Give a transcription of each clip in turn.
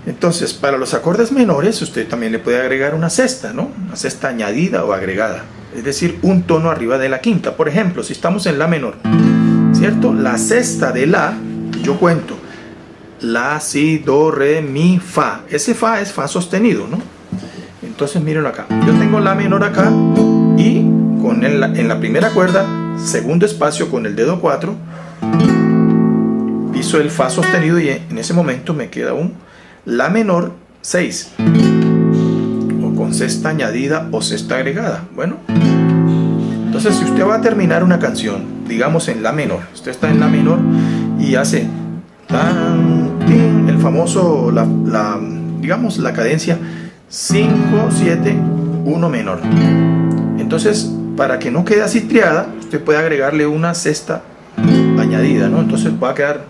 Entonces, para los acordes menores, usted también le puede agregar una sexta, ¿no? Una sexta añadida o agregada. Es decir, un tono arriba de la quinta. Por ejemplo, si estamos en la menor, ¿cierto? La sexta de la, yo cuento. La, si, do, re, mi, fa. Ese fa es fa sostenido, ¿no? Entonces, mírenlo acá. Yo tengo la menor acá y en la primera cuerda, segundo espacio con el dedo 4, piso el fa sostenido y en ese momento me queda un la menor 6 o con sexta añadida o sexta agregada. Bueno, entonces si usted va a terminar una canción, digamos en la menor, usted está en la menor y hace tan, tin, el famoso, digamos la cadencia 5, 7, 1 menor. Entonces, para que no quede así triada, usted puede agregarle una sexta añadida, ¿no? Entonces va a quedar,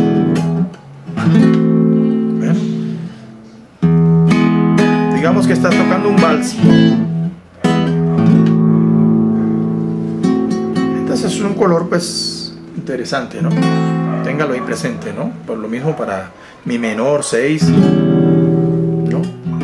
digamos que está tocando un vals. Entonces es un color pues interesante, ¿no? Téngalo ahí presente, ¿no? Por lo mismo para mi menor 6, ¿no?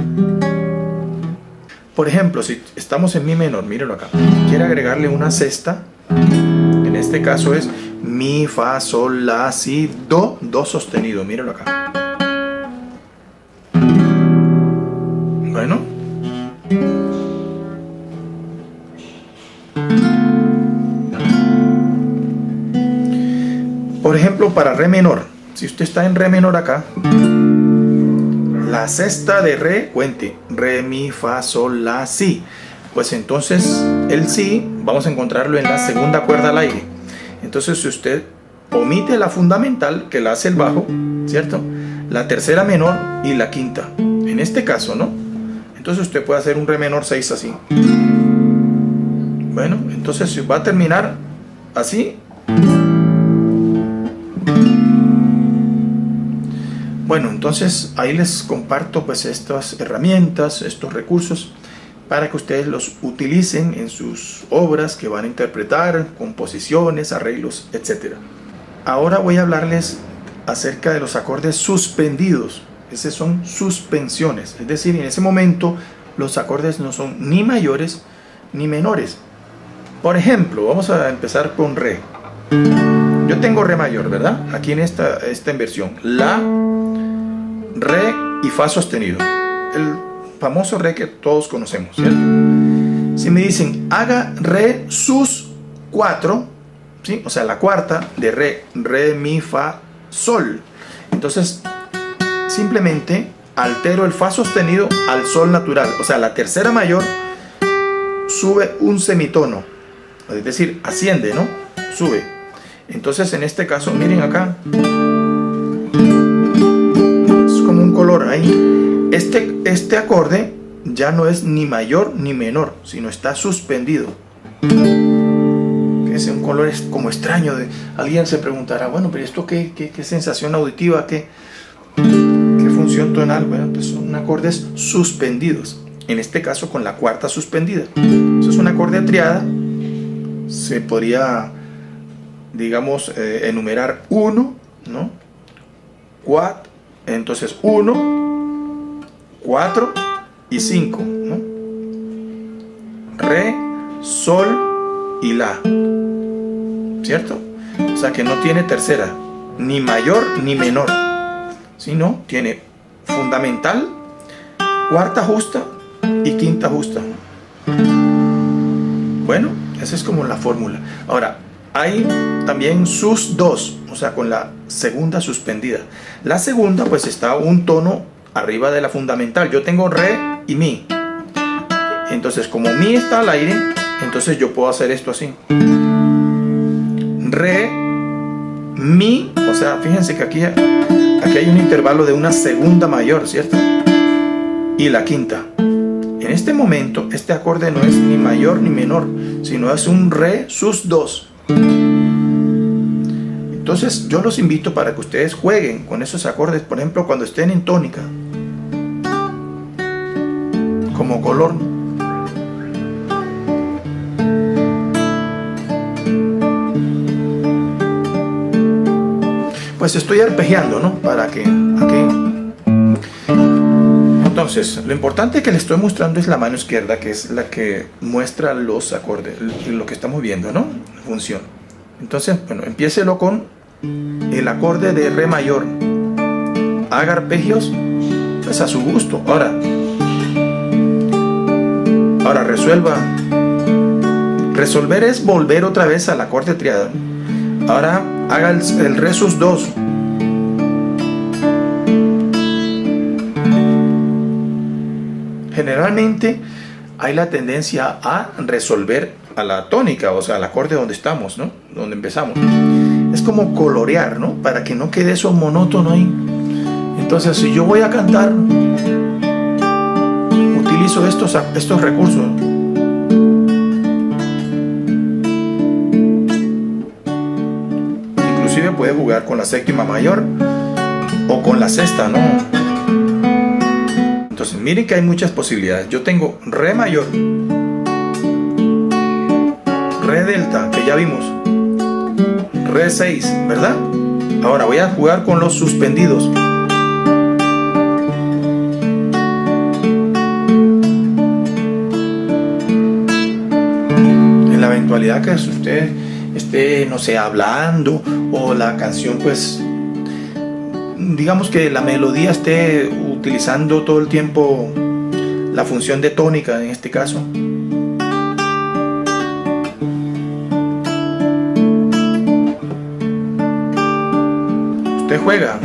Por ejemplo, si estamos en mi menor, mírenlo acá, quiere agregarle una sexta, en este caso es mi, fa, sol, la, si, do, do sostenido, mírenlo acá. Bueno, por ejemplo, para re menor, si usted está en re menor acá, la sexta de re, cuente, re, mi, fa, sol, la, si. Pues entonces el si vamos a encontrarlo en la segunda cuerda al aire. Entonces si usted omite la fundamental, que la hace el bajo, ¿cierto? La tercera menor y la quinta, en este caso, ¿no? Entonces usted puede hacer un re menor 6 así. Bueno, entonces si va a terminar así. Bueno, entonces ahí les comparto pues estas herramientas, estos recursos para que ustedes los utilicen en sus obras que van a interpretar, composiciones, arreglos, etc. Ahora voy a hablarles acerca de los acordes suspendidos. Esos son suspensiones, es decir, en ese momento los acordes no son ni mayores ni menores. Por ejemplo, vamos a empezar con re. Yo tengo re mayor, ¿verdad? Aquí en esta inversión, la, re y fa sostenido. El famoso re que todos conocemos, ¿cierto? Si me dicen haga re sus 4, ¿sí? O sea, la cuarta de re, re, mi, fa, sol. Entonces, simplemente altero el fa sostenido al sol natural. O sea, la tercera mayor sube un semitono. Es decir, asciende, ¿no? Sube. Entonces, en este caso, miren acá. Es como un color ahí. Este acorde ya no es ni mayor ni menor, sino está suspendido. Es un color como extraño. Alguien se preguntará, bueno, pero ¿esto qué sensación auditiva? ¿Qué función tonal? Bueno, pues son acordes suspendidos. En este caso con la cuarta suspendida. Eso es un acorde triada. Se podría, digamos, enumerar 1, ¿no? 4, entonces 1, 4 y 5, ¿no? Re, sol y la, ¿cierto? O sea que no tiene tercera, ni mayor ni menor, sino tiene fundamental, cuarta justa y quinta justa. Bueno, esa es como la fórmula. Ahora, hay también sus 2, o sea, con la segunda suspendida. La segunda, pues está un tono arriba de la fundamental. Yo tengo re y mi. Entonces, como mi está al aire, entonces yo puedo hacer esto así. Re, mi, o sea, fíjense que aquí hay un intervalo de una segunda mayor, ¿cierto? Y la quinta. En este momento, este acorde no es ni mayor ni menor, sino es un re sus 2. Entonces yo los invito para que ustedes jueguen con esos acordes, por ejemplo, cuando estén en tónica, como color. Pues estoy arpegiando, ¿no? Para que aquí. Entonces, lo importante que le estoy mostrando es la mano izquierda, que es la que muestra los acordes, lo que estamos viendo, ¿no? Función. Entonces, bueno, empiécelo con el acorde de re mayor. Haga arpegios pues a su gusto. Ahora resuelva. Resolver es volver otra vez al acorde triada. Ahora haga el re sus 2. Generalmente hay la tendencia a resolver a la tónica, o sea, al acorde donde estamos, ¿no? Donde empezamos. Es como colorear, ¿no? Para que no quede eso monótono ahí. Entonces, si yo voy a cantar, utilizo estos recursos. Inclusive puede jugar con la séptima mayor o con la sexta, ¿no? Entonces, miren que hay muchas posibilidades. Yo tengo re mayor, re delta, que ya vimos, re 6, ¿verdad? Ahora voy a jugar con los suspendidos. En la eventualidad que usted esté, no sé, hablando, o la canción, pues, digamos que la melodía esté utilizando todo el tiempo la función de tónica, en este caso. Usted juega.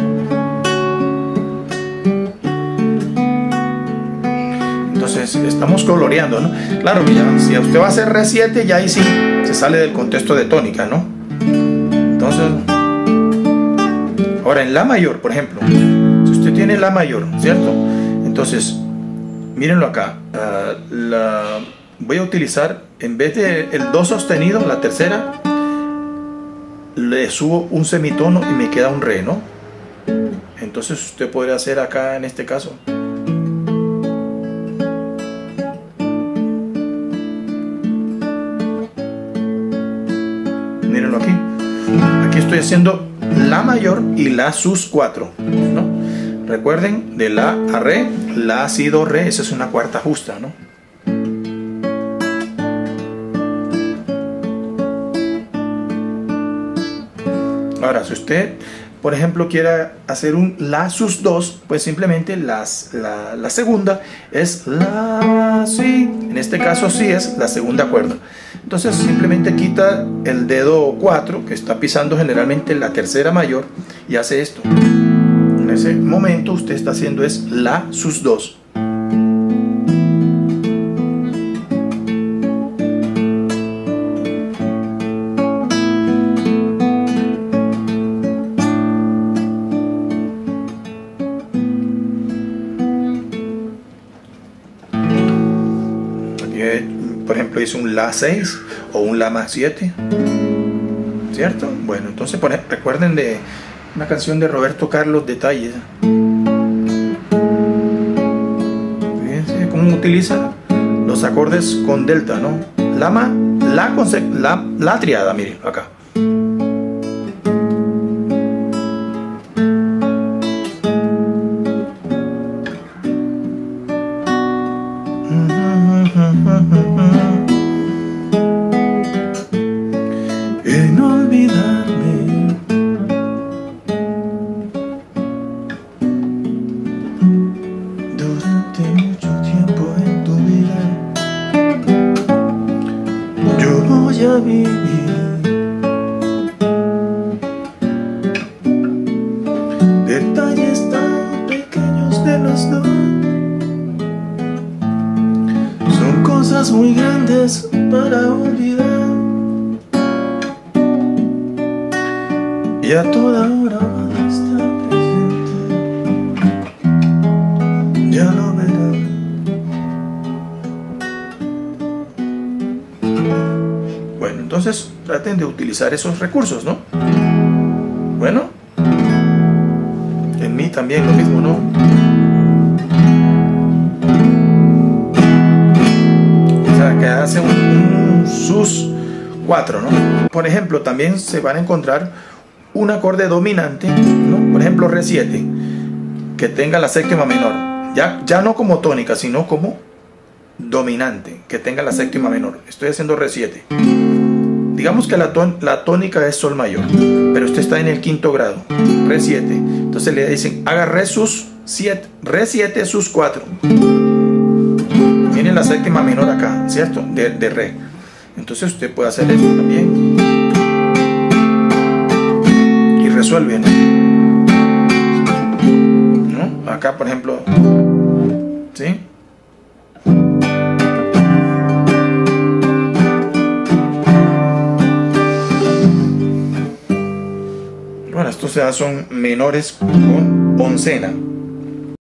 Entonces estamos coloreando, ¿no? Claro, ya, si usted va a hacer re 7, ya ahí sí se sale del contexto de tónica, ¿no? Entonces, ahora en la mayor, por ejemplo, si usted tiene la mayor, ¿cierto? Entonces, mírenlo acá. Voy a utilizar, en vez de el do sostenido, la tercera, le subo un semitono y me queda un re, ¿no? Entonces usted podría hacer acá en este caso. Mírenlo aquí. Aquí estoy haciendo la mayor y la sus 4, ¿no? Recuerden, de la a re, la si do re, esa es una cuarta justa, ¿no? Ahora, si usted, por ejemplo, quiere hacer un la sus 2, pues simplemente la segunda es la si. En este caso sí es la segunda cuerda. Entonces simplemente quita el dedo 4, que está pisando generalmente la tercera mayor, y hace esto. En ese momento usted está haciendo es la sus 2. Por ejemplo, hice un la 6 o un la más 7, ¿cierto? Bueno, entonces recuerden de una canción de Roberto Carlos, Detalles. Fíjense cómo utiliza los acordes con delta, ¿no? La triada, miren acá. En olvidarme durante mucho tiempo en tu vida, yo voy a vivir detalles tan pequeños de los dos. Son cosas muy grandes para olvidar. Y a toda hora va a estar presente, ya lo verás. Bueno, entonces traten de utilizar esos recursos, ¿no? Bueno, en mí también lo mismo, ¿no? O sea, que hace un sus 4, ¿no? Por ejemplo, también se van a encontrar un acorde dominante, ¿no? Por ejemplo, re 7, que tenga la séptima menor. Ya no como tónica, sino como dominante, que tenga la séptima menor. Estoy haciendo re 7. Digamos que la tónica es sol mayor, pero usted está en el quinto grado, re 7. Entonces le dicen, haga re 7 sus 4. Tiene la séptima menor acá, ¿cierto? De re. Entonces usted puede hacer esto también. Y resuelve, ¿no? Acá, por ejemplo, ¿sí? Bueno, estos ya son menores con oncena.